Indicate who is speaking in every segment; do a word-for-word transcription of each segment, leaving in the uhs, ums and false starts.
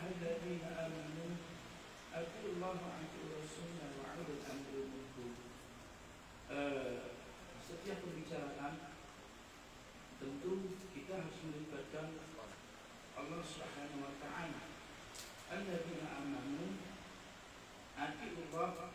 Speaker 1: ayyuhalladzina amanu atiullaha wa atiur rasul wa ulil amri minkum. Setiap pembicaraan tentu kita harus melibatkan Allah Subhanahu wa taala. Alladzina amanu atiullah.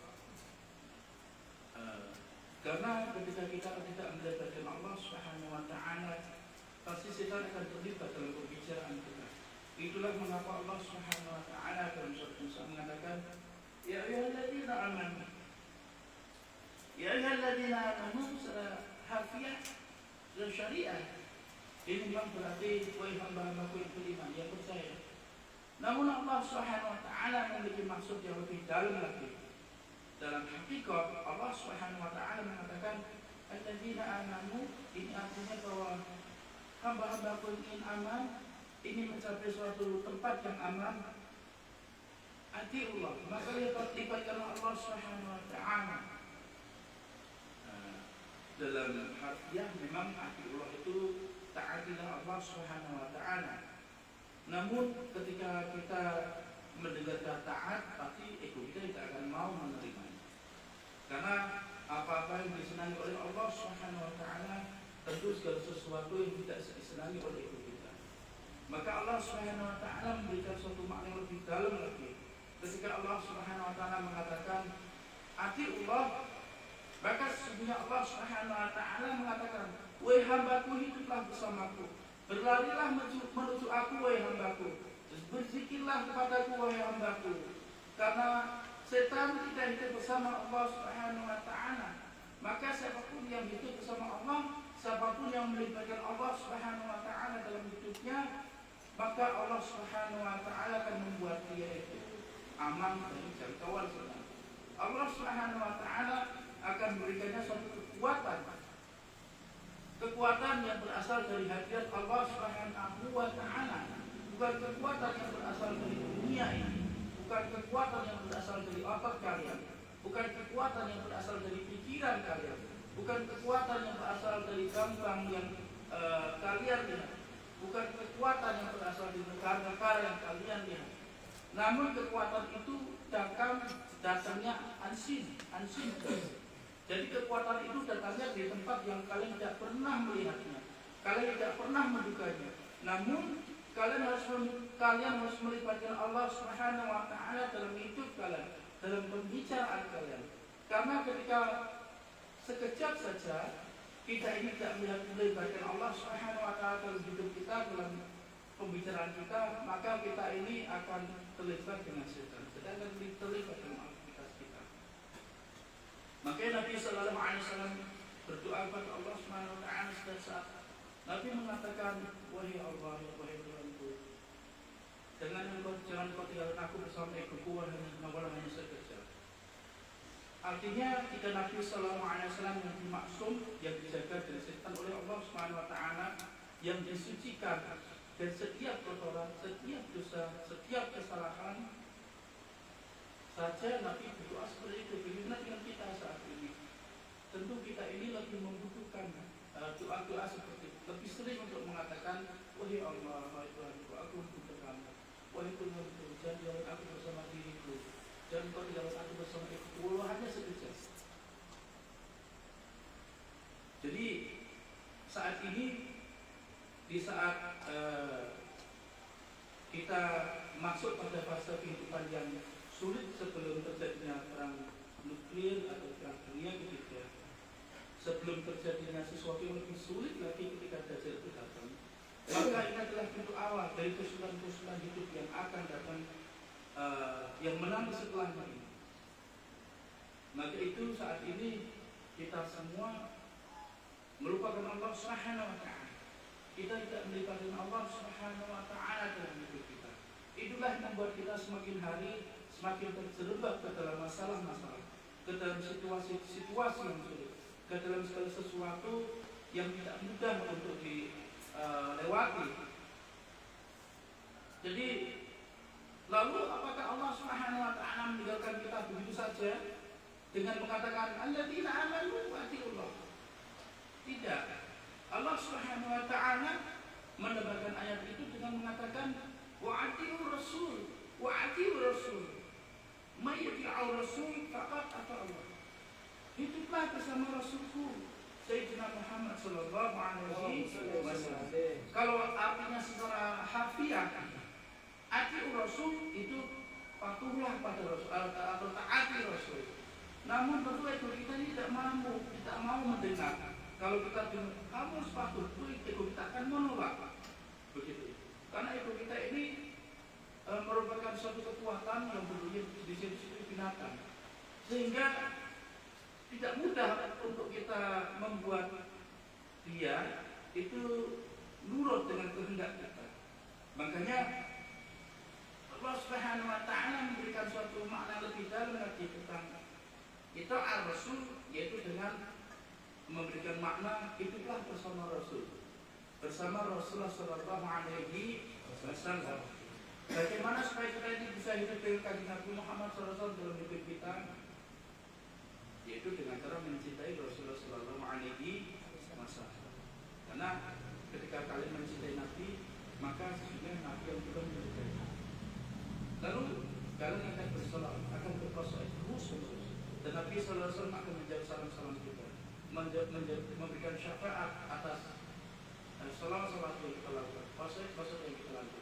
Speaker 1: Karena ketika kita tidak melibatkan Allah Subhanahu wa taala, pasti setan akan terlibat dalam pembicaraan kita. Itulah mengapa Allah Subhanahu wa taala dalam surat Musa mengatakan, ya ayyuhalladzina amanu. Ya ayyuhalladzina amanu secara harfiah dan syariah. Ini memang berarti wahai hamba-hambaku yang beriman, yang percaya. Namun Allah Subhanahu wa taala memiliki maksud yang lebih dalam lagi. Dalam hakikat Allah Subhanahu wa taala mengatakan alladzina amanu, ini artinya bahwa hamba-hambaku yang ingin aman, ingin mencapai suatu tempat yang aman, atiullah, maka libatkan Allah Subhanahu wa taala. Dalam harfiah memang atiullah itu taatilah Allah Subhanahu wa taala. Namun ketika kita mendengar kata taat, pasti ego kita tidak akan mau menerimanya. Karena apa-apa yang disenangi oleh Allah Subhanahu wa taala tentu segala sesuatu yang tidak disenangi oleh ego kita. Maka Allah Subhanahu wa taala memberikan suatu makna yang lebih dalam lagi. Ketika Allah Subhanahu wa taala mengatakan atiullah, maka sesungguhnya Allah Subhanahu wa taala mengatakan, wahai hambaku, hiduplah bersamaku, berlarilah menuju, menuju aku wahai hambaku, berzikirlah kepadaku wahai hambaku. Karena setan tidak hidup bersama Allah Subhanahu wa taala, maka siapapun yang hidup bersama Allah, siapapun yang melibatkan Allah Subhanahu wa taala dalam hidupnya, maka Allah Subhanahu wa taala akan membuat dia itu aman dari jangkauan setan. Allah Subhanahu wa taala akan memberikannya suatu kekuatan, kekuatan yang berasal dari hadirat Allah Subhanahu wa taala, bukan kekuatan yang berasal dari dunia ini, bukan kekuatan yang berasal dari otak kalian, bukan kekuatan yang berasal dari pikiran kalian, bukan kekuatan yang berasal dari gampang yang uh, kalian lihat, bukan kekuatan yang berasal dari negara-negara yang kalian lihat. Namun kekuatan itu datang datangnya ansin, ansin. Jadi kekuatan itu datangnya di tempat yang kalian tidak pernah melihatnya, kalian tidak pernah menduganya. Namun kalian harus kalian harus melibatkan Allah Subhanahu wa taala dalam hidup kalian, dalam pembicaraan kalian. Karena ketika sekejap saja kita ini tidak melihat melibatkan Allah Subhanahu wa taala dalam hidup kita, dalam pembicaraan kita, maka kita ini akan terlibat dengan setan, sedangkan terlibat dengan aktivitas kita. Makanya Nabi Sallallahu Alaihi Wasallam berdoa kepada Allah Subhanahu Wa Taala setiap saat. Nabi mengatakan, wahai Allah, wahai Tuhanku, jangan engkau jangan kau tinggalkan aku bersama egoku wahai hanya sekejap. Artinya jika Nabi Sallallahu Alaihi Wasallam yang dimaksum, yang dijaga dari setan oleh Allah Subhanahu Wa Taala, yang disucikan dan setiap kotoran, setiap dosa, setiap kesalahan saja Nabi berdoa seperti itu. Bagaimana dengan kita saat ini? Tentu kita ini lebih membutuhkan doa-doa uh, seperti itu. Lebih sering untuk mengatakan, wahai Allah, wahai Tuhanku, aku membutuhkan kamu. Wahai Tuhanku, jangan tinggalkan aku bersama diriku, jangan kau tinggalkan aku bersama diriku, walau hanya sekejap. Jadi saat ini, di saat uh, kita masuk pada fase kehidupan yang sulit sebelum terjadinya perang nuklir atau perang dunia ketiga, sebelum terjadinya sesuatu yang lebih sulit lagi ketika Dajjal itu datang, maka ini adalah pintu awal dari kesulitan-kesulitan hidup yang akan datang, uh, yang menang setelahnya ini. Maka itu saat ini kita semua melupakan Allah Subhanahu wa taala. Kita tidak melibatkan Allah Subhanahu wa taala dalam hidup kita. Itulah yang membuat kita semakin hari semakin terjerembab ke dalam masalah-masalah, ke dalam situasi-situasi yang sulit, ke dalam segala sesuatu yang tidak mudah untuk dilewati. Uh, Jadi, lalu apakah Allah Subhanahu wa taala meninggalkan kita begitu saja dengan mengatakan alladzina amanu wa atiullah? Tidak. Allah Subhanahu wa taala menambahkan ayat itu dengan mengatakan wa atiur rasul, Mayyuti'ur Rasul faqad ata Allah. Hiduplah bersama Rasulku Sayyidina Muhammad sallallahu alaihi wasallam. Kalau artinya secara harfiah, ati'ur Rasul itu patuhlah pada Rasul atau taati Rasul. Namun tentu ego kita ini tidak mampu, tidak mau mendengar. Kalau kita dengar, kamu harus patuh, itu ego kita akan menolak. Begitu. Karena ego kita ini e, merupakan suatu kekuatan yang berdiri di situ-situ binatang. Sehingga tidak mudah untuk kita membuat dia itu nurut dengan kehendak kita. Makanya Allah Subhanahu wa taala memberikan suatu makna lebih dalam lagi tentang itu ar-Rasul, yaitu dengan memberikan makna hiduplah bersama Rasul, bersama Rasulullah sallallahu alaihi wasallam. Bagaimana supaya kita ini bisa hidup dengan kanjeng Nabi Muhammad sallallahu alaihi wasallam dalam hidup kita? Yaitu dengan cara mencintai Rasulullah sallallahu alaihi wasallam. Karena ketika kalian mencintai Nabi, maka sesungguhnya Nabi yang juga mencintai. Lalu kalian akan bersolat, akan berpuasa terus menerus. Dan Nabi sallallahu alaihi wasallam akan menjawab salam-salam kita, memberikan syafaat atas salam-salam yang kita lakukan, puasa-puasa yang kita lakukan.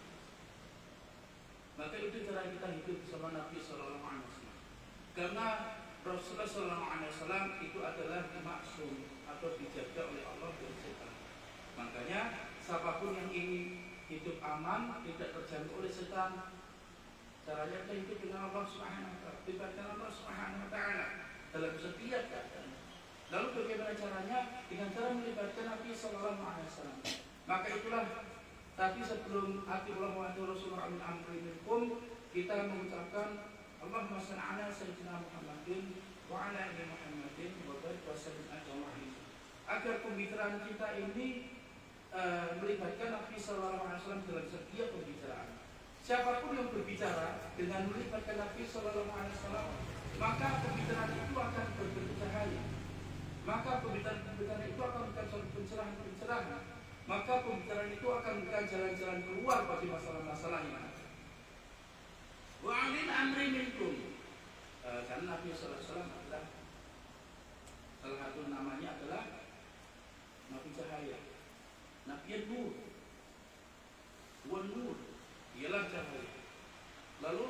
Speaker 1: Maka itu cara kita hidup bersama Nabi sallallahu alaihi wasallam. Karena Rasulullah sallallahu alaihi wasallam itu adalah maksum atau dijaga oleh Allah dari setan. Makanya siapapun yang ingin hidup aman, tidak terjangkau oleh setan, caranya kita hidup dengan Allah Subhanahu wa taala, libatkan Allah Subhanahu wa taala dalam setiap keadaan. Lalu bagaimana caranya? Dengan cara melibatkan Nabi sallallahu alaihi wasallam. Maka itulah tadi sebelum atiullah wa atiur Rasulullah min amri minkum, kita mengucapkan Allahumma shalli ala sayyidina Muhammadin wa ala ali Muhammadin wa barik wa sallim ajma'in. Agar pembicaraan kita ini uh, melibatkan Nabi sallallahu alaihi wasallam dalam setiap pembicaraan. Siapapun yang berbicara dengan melibatkan Nabi sallallahu alaihi wasallam, maka pembicaraan itu akan berbentuk cahaya. Maka pembicaraan itu akan bukan suatu pencerahan-pencerahan. Maka pembicaraan itu akan bukan jalan-jalan keluar bagi masalah-masalah yang ada. Wa alil amri minkum. Uh, karena Nabi sallallahu alaihi wasallam adalah salah satu namanya adalah Nabi cahaya. Nabi nur. Wa nur ialah cahaya. Lalu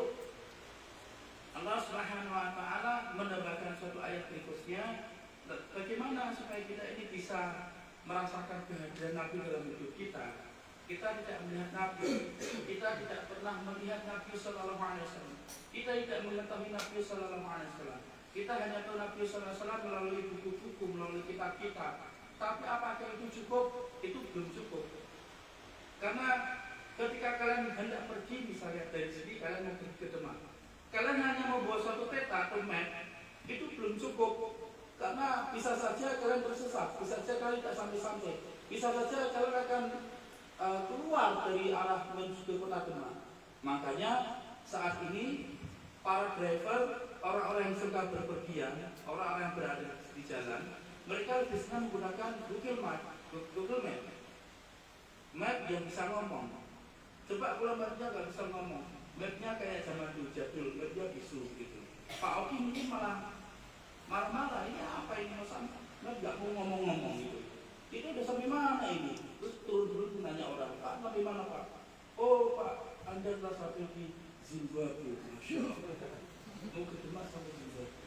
Speaker 1: Allah Subhanahu wa taala menambahkan suatu ayat berikutnya, bagaimana supaya kita ini bisa merasakan kehadiran Nabi dalam hidup kita. Kita tidak melihat Nabi, kita tidak pernah melihat Nabi sallallahu alaihi wasallam. Kita tidak mengetahui Nabi sallallahu alaihi wasallam. Kita hanya tahu Nabi sallallahu alaihi wasallam melalui buku-buku, melalui kitab-kitab. Tapi apakah itu cukup? Itu belum cukup. Karena ketika kalian hendak pergi misalnya dari sini, kalian mau pergi ke Demak, kalian hanya mau bawa suatu peta atau map, itu belum cukup. Karena bisa saja kalian tersesat, bisa saja kalian tidak sampai-sampai, bisa saja kalian akan uh, keluar dari arah menuju ke kota Demak. Makanya saat ini para driver, orang-orang yang suka berpergian, orang-orang yang berada di jalan, mereka lebih senang menggunakan Google Map, Google Map, map yang bisa ngomong. Coba kalau mapnya nggak bisa ngomong, mapnya kayak zaman dulu jadul, mapnya bisu gitu. Pak Oki ini malah marah-marah, ini apa ini masa map nggak mau ngomong-ngomong gitu. Itu udah sampai mana ini? Terus turun dulu nanya orang, Pak sampai mana Pak? Oh Pak, Anda telah sampai di Zimbabwe. Masya Allah. Mau ke Demak sampai Zimbabwe.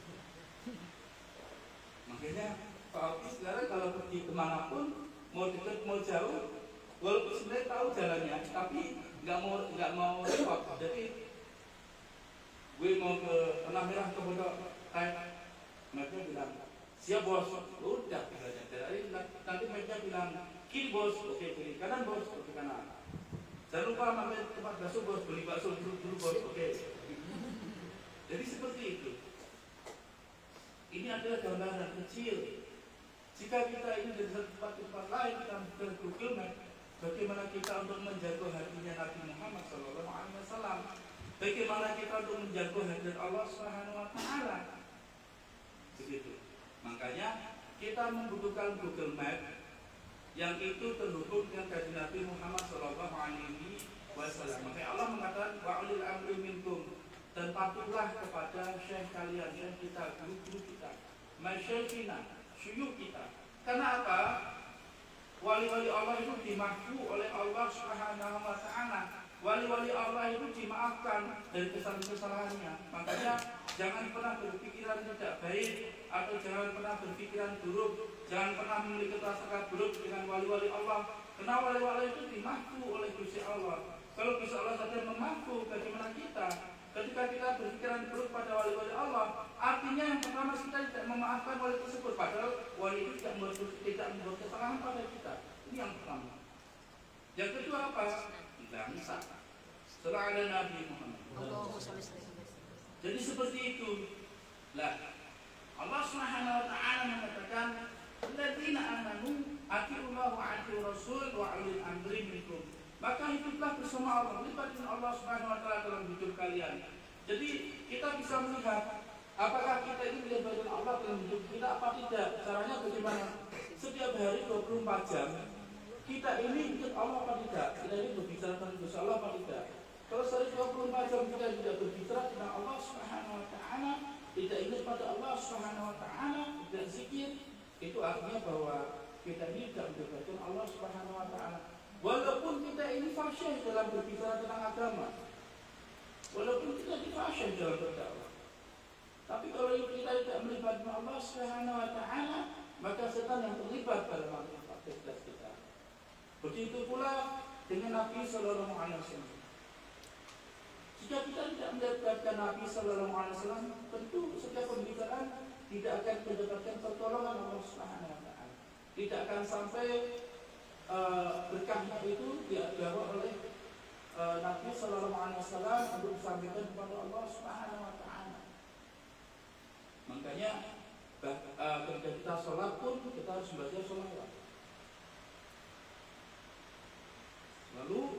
Speaker 1: Makanya Pak Oki sekarang kalau pergi kemanapun, mau dekat mau jauh, walaupun sebenarnya tahu jalannya, tapi nggak mau nggak mau repot. Jadi gue mau ke Tanah Merah ke Pondok, kayak mereka bilang siap bos, udah kita jadi nanti mereka bilang kiri bos, oke kiri, kanan bos, oke kanan. Jangan lupa mampir tempat bakso bos, beli bakso dulu dulu bos, oke. Jadi seperti itu. Ini adalah gambaran kecil. Jika kita ini dari satu tempat ke tempat lain, kita bukan Google Map, bagaimana kita untuk menjaga hatinya Nabi Muhammad sallallahu alaihi wasallam? Bagaimana kita untuk menjaga hadirat Allah Subhanahu wa taala? Begitu. Makanya kita membutuhkan Google Map yang itu terhubung dengan kajian Nabi Muhammad sallallahu alaihi wasallam. Makanya Allah mengatakan wa ulil amri minkum, dan patuhlah kepada syekh kalian, syekh kita, guru-guru kita, masyayikhina, syuyukh kita. Karena apa? Wali-wali Allah itu dimahfu oleh Allah Subhanahu wa taala. Wali-wali Allah itu dimaafkan dari kesalahan-kesalahannya. Makanya jangan pernah berpikiran tidak baik atau jangan pernah berpikiran buruk, jangan pernah memiliki prasangka buruk dengan wali-wali Allah. Karena wali-wali itu dimahfu oleh Gusti Allah. Kalau Gusti Allah saja memahfu, bagaimana kita? Ketika kita berpikiran buruk pada wali-wali Allah, artinya yang pertama kita tidak memaafkan wali tersebut, padahal wali itu tidak membuat, tidak membuat kesalahan pada kita. Ini yang pertama. Yang kedua apa? Bangsa. Setelah ada Nabi Muhammad. Jadi seperti itu. Lah, Allah Subhanahu wa taala mengatakan, "Alladzina amanu atiiullah wa atiiur rasul wa ulil amri minkum." Maka hiduplah bersama Allah, libatkan Allah Subhanahu wa taala dalam hidup kalian. Jadi kita bisa melihat apakah kita ini melibatkan Allah dalam hidup kita apa tidak. Caranya bagaimana? Setiap hari dua puluh empat jam kita ini ikut Allah apa tidak? Kita ini berbicara tentang Gusti Allah apa tidak? Kalau sehari dua puluh empat jam kita tidak berbicara tentang Allah Subhanahu wa taala, tidak ingat pada Allah Subhanahu wa taala, tidak zikir, itu artinya bahwa kita ini tidak melibatkan Allah Subhanahu wa taala. Walaupun kita ini fasih dalam berbicara tentang agama, walaupun kita ini fasih dalam berdakwah, tapi kalau kita tidak melibatkan Allah Subhanahu wa taala, maka setan yang terlibat dalam aktivitas kita. Begitu pula dengan Nabi Sallallahu Alaihi Wasallam. Jika kita tidak melibatkan Nabi Sallallahu Alaihi Wasallam, tentu setiap pembicaraan tidak akan mendapatkan pertolongan Allah Subhanahu wa taala. Tidak akan sampai uh, berkahnya itu dibawa oleh uh, Nabi Sallallahu Alaihi Wasallam untuk disampaikan kepada Allah Subhanahu wa taala. Makanya uh, ketika kita sholat pun kita harus membaca sholawat. Lalu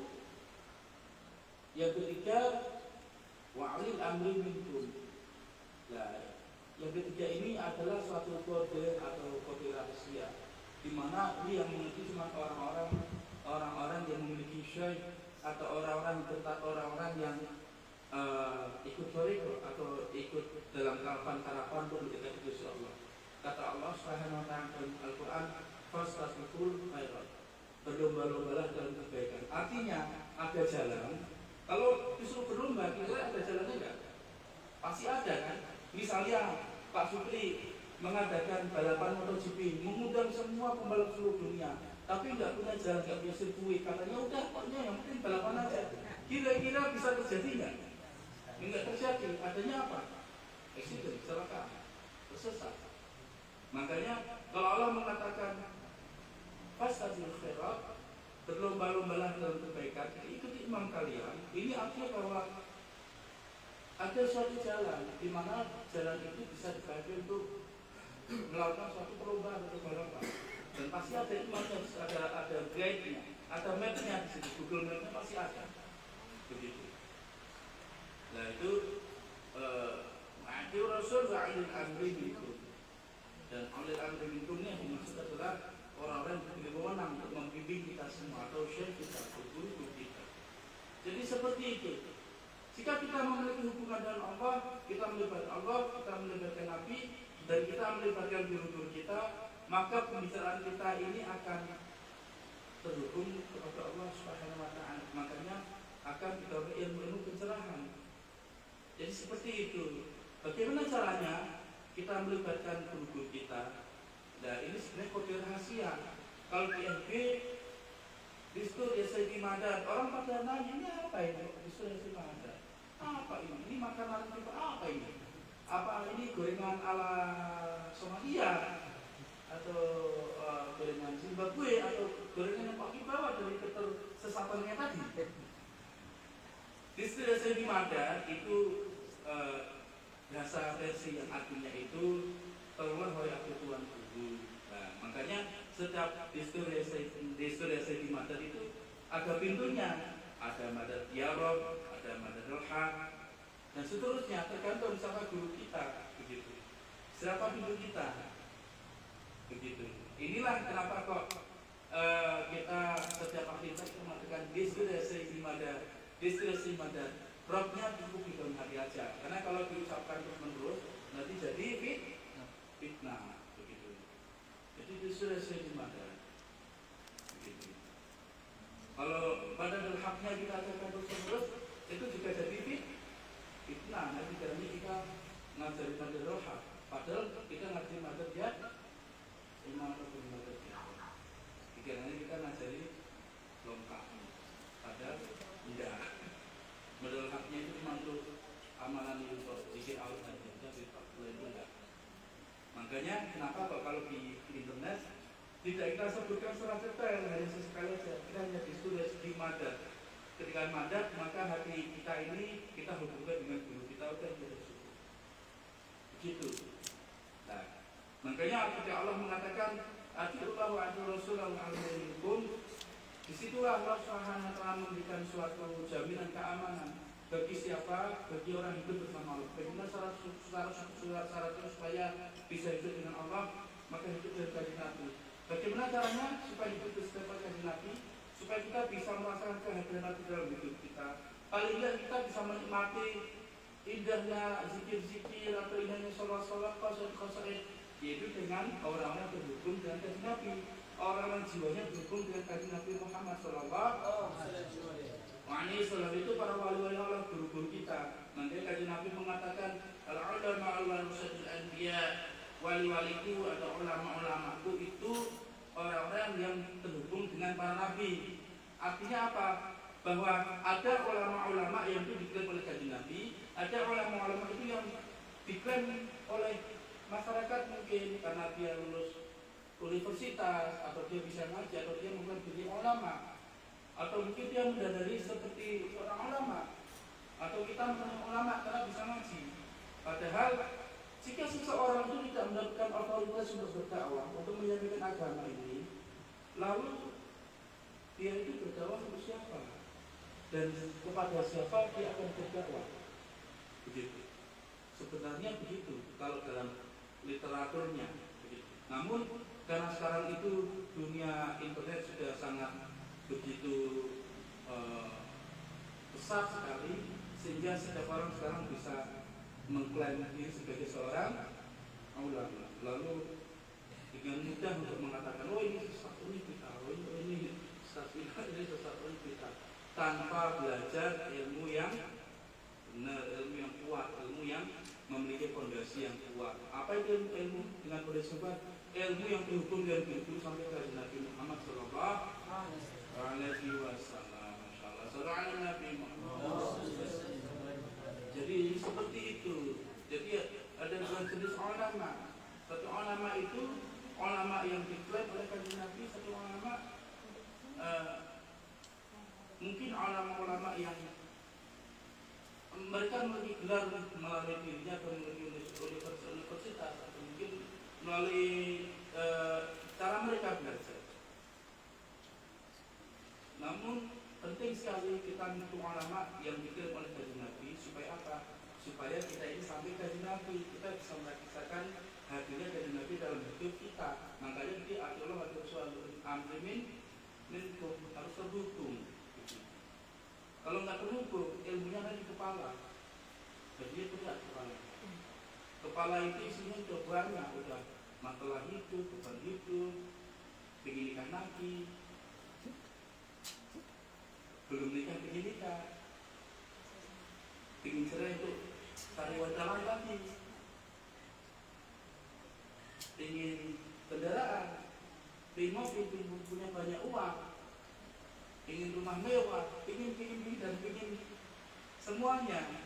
Speaker 1: yang ketiga, wa'alil amri minkum. Nah, yang ketiga ini adalah suatu kode atau kode rahasia, di mana ini yang memiliki cuma orang-orang orang-orang yang memiliki syekh atau orang-orang tetap orang-orang yang uh, ikut toriko atau ikut dalam karapan-karapan untuk mendekat Gusti Allah. Kata Allah Subhanahu wa taala dalam Al-Qur'an, "Fastabiqul khairat." Berlomba-lombalah dalam kebaikan. Artinya ada jalan. Kalau disuruh berlomba, kira-kira ada jalannya enggak? Pasti ada kan? Misalnya Pak Supri mengadakan balapan MotoGP, mengundang semua pembalap seluruh dunia, tapi nggak punya jalan, nggak punya sirkuit. Katanya udah, pokoknya yang penting balapan aja. Kira-kira bisa terjadi nggak? Nggak terjadi. Adanya apa? Eksiden, kecelakaan, tersesat. Makanya kalau Allah mengatakan fastabiqul khairat, berlomba-lombalah dalam kebaikan, ikuti imam kalian. Ini artinya bahwa ada suatu jalan di mana jalan itu bisa dipakai untuk melakukan suatu perlombaan atau balapan. Dan pasti ada imamnya, ada ada guide-nya, ada map-nya di situ, Google Map-nya pasti ada. Begitu. Nah itu ma'ati Rasul wa'ilil amri minkum. Dan oleh amri minkum ini yang dimaksud adalah orang-orang yang diberi wewenang untuk membimbing kita semua atau syekh kita, guru kita. Jadi seperti itu. Jika kita memiliki hubungan dengan Allah, kita melibatkan Allah, kita melibatkan Nabi, dan kita melibatkan guru-guru kita, maka pembicaraan kita ini akan terhubung kepada Allah Subhanahu wa taala. Makanya akan kita ilmu pencerahan. Jadi seperti itu. Bagaimana caranya kita melibatkan guru-guru kita? Nah ini sebenarnya kode rahasia. Kalau di F B, Distur Yasai Madad, orang pada nanya ini apa ini? Distur Yasai Madad, apa ini? Ini makanan tipe apa ini? Apa ini gorengan ala Somalia atau uh, gorengan Zimbabwe atau gorengan yang pakai bawah dari ketersesatannya tadi? Distur Yasai Madad itu uh, bahasa versi yang artinya itu tolonglah wahai aku Tuhanku. Nah, makanya setiap distur Yasai Madad itu ada pintunya, ada Madad Yarab, ada Madad Al-Haq, dan seterusnya tergantung sama guru kita, begitu. Siapa pintu kita, begitu. Inilah kenapa kok uh, kita setiap aktivitas mengatakan distur Yasai Madad, distur Yasai Madad. Robnya cukup di dalam hati aja. Karena kalau diucapkan terus menerus nanti jadi fit, fitnah begitu. Jadi itu sudah saya dimana. Begitu. Kalau pada dalam haknya kita ucapkan terus menerus itu juga jadi fit, fitnah. Nanti jadi kita ngajari pada roha. Padahal kita ngajari pada dia imam atau pada dia. Pikirannya kita ngajari lengkap. Padahal tidak. Modal haknya itu cuma untuk amalan untuk zikir Allah saja, tapi lain enggak. Makanya kenapa kok kalau di, di internet tidak kita sebutkan secara detail, hanya sesekali saja. Kita hanya ditulis di madat. Ketika madat maka hati kita ini kita hubungkan dengan guru kita udah jadi syukur. Begitu. Nah, makanya ketika Allah mengatakan atiullah wa atiur rasulah wa alaikum, disitulah Allah Subhanahu wa taala memberikan suatu jaminan keamanan bagi siapa, bagi orang hidup bersama Allah. Bagaimana syarat-syaratnya supaya bisa hidup dengan Allah, maka hidup dari kajian Nabi. Bagaimana caranya supaya hidup bersama kajian Nabi, supaya kita bisa merasakan kehadiran Nabi dalam hidup kita. Paling tidak kita bisa menikmati indahnya zikir-zikir atau indahnya sholat-sholat qasaid-qasaid, yaitu dengan orang-orang berhubung dengan kajian Nabi. Orang yang jiwanya berhubung dengan kajian Nabi Muhammad Sallallahu Alaihi Wasallam itu para wali-wali Allah guru-guru kita. Nanti kajian Nabi mengatakan al-ulama al-warasatul anbiya, wali-waliku atau ulama-ulamaku itu orang-orang yang terhubung dengan para nabi. Artinya apa? Bahwa ada ulama-ulama yang itu diklaim oleh kajian Nabi, ada ulama-ulama itu yang diklaim oleh masyarakat mungkin karena dia lulus universitas atau dia bisa ngaji atau dia mungkin jadi ulama atau mungkin dia mendadari seperti orang ulama atau kita mengenal ulama karena bisa ngaji. Padahal jika seseorang itu tidak mendapatkan otoritas untuk berdakwah untuk menyampaikan agama ini, lalu dia itu berdakwah untuk siapa dan kepada siapa dia akan berdakwah? Begitu. Sebenarnya begitu kalau dalam literaturnya. Begitu. Namun karena sekarang itu dunia internet sudah sangat begitu uh, besar sekali, sehingga setiap orang sekarang bisa mengklaim diri sebagai seorang ulama. Lalu dengan mudah untuk mengatakan, oh ini sesuatu ini kita, oh ini sesuatu ini sesuatu ini kita, tanpa belajar ilmu yang benar, ilmu yang kuat, ilmu yang memiliki fondasi yang kuat. Apa itu ilmu dengan fondasi kuat? Ilmu yang terhubung dengan guru sampai ke Nabi Muhammad Sallallahu Alaihi Wasallam. Masyaallah, sallallahu Nabi Muhammad. Jadi seperti itu. Jadi ada dua jenis ulama. Satu ulama itu ulama yang diklaim oleh kajian Nabi, satu ulama uh, mungkin ulama-ulama yang mereka memiliki gelar melalui dirinya atau melalui universitas atau mungkin melalui e, cara mereka belajar. Namun penting sekali kita untuk ulama yang dikirim oleh kajian Nabi supaya apa? Supaya kita ini sampai kajian Nabi, kita bisa merasakan hadirnya kajian Nabi dalam hidup kita. Makanya di Allah ada suatu amrimin minkum harus terhubung. Kalau nggak terhubung, ilmunya ada di kepala. Jadi itu tidak kepala. Kepala itu isinya udah banyak, udah masalah hidup, beban hidup, pengen nikah lagi, belum nikah pengen nikah, pengen cerai itu cari wanita lagi, pengen kendaraan, pengen mobil, pengen punya banyak uang, pengen rumah mewah, pengen pengen pengen dan pengen semuanya.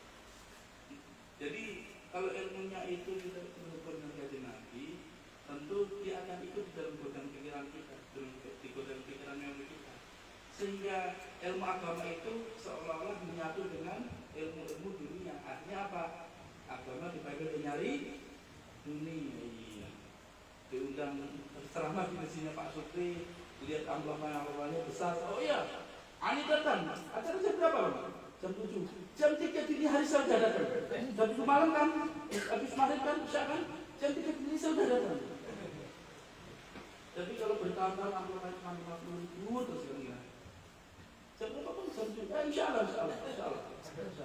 Speaker 1: Jadi kalau ilmunya itu tidak berhubung dengan kajian Nabi, tentu dia akan ikut di dalam godaan pikiran kita, di godaan pikiran memori kita. Sehingga ilmu agama itu seolah-olah menyatu dengan ilmu-ilmu dunia. Artinya apa? Agama dipakai nyari dunia. Iya. Diundang ceramah di sini Pak Supri, lihat amplop-amplopnya besar. Oh iya, Ani datang. Acara jam berapa, Pak? Jam tujuh. Jam tiga dini hari saya sudah datang. Jam tujuh malam kan, habis maghrib kan, bisa kan? Jam tiga dini saya sudah datang. Jadi kalau bertahun-tahun amplopnya cuma lima puluh ribu terus kan ya. Jam berapa pun jam tujuh. Eh, insya Allah, insya Allah, insya Allah.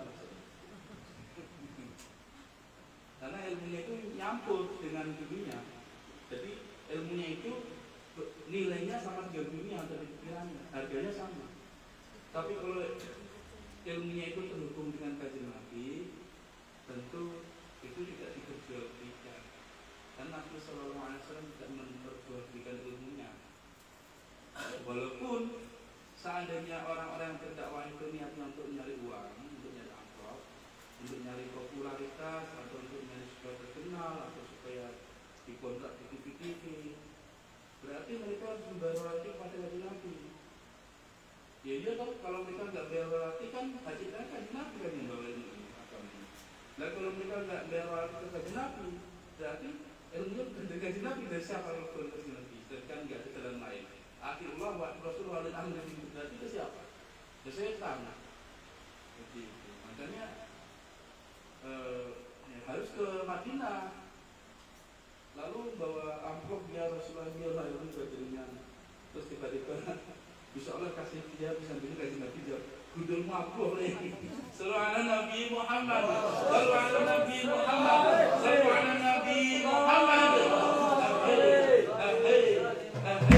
Speaker 1: dengan dunia. Jadi ilmunya itu nilainya sama dengan dunia dari pikirannya, harganya sama. Tapi kalau ilmunya itu terhubung dengan kajian Nabi, tentu itu tidak diperjualbelikan. Dan Nabi Shallallahu Alaihi Wasallam tidak memperjualbelikan ilmunya. Walaupun seandainya orang-orang yang berdakwah itu niatnya untuk nyari uang, untuk nyari amplop, untuk nyari popularitas, atau untuk nyari supaya terkenal, atau supaya dikontrak di T V T V, berarti mereka harus membayar royalti kepada kajian Nabi. Ya iya toh, kalau mereka nggak bayar royalti kan haji mereka kajian Nabi kan yang bawa ilmu agama. Nah kalau mereka nggak bayar royalti ke kajian Nabi, berarti ilmunya dari kajian Nabi dari siapa yang ke kajian Nabi? Sedangkan nggak ada jalan lain. Akhirullah wa Rasulullah dan ahli itu berarti ke siapa? Ya setan. Jadi makanya eh, ya, harus ke Madinah. Lalu bawa amplop dia Rasulullah dia lalu bajunya, terus tiba-tiba bisa Allah kasih dia bisa beli kasih Nabi dia gudul mabuk lagi. Sallallahu Nabi Muhammad, sallallahu Nabi Muhammad, sallallahu Nabi Muhammad.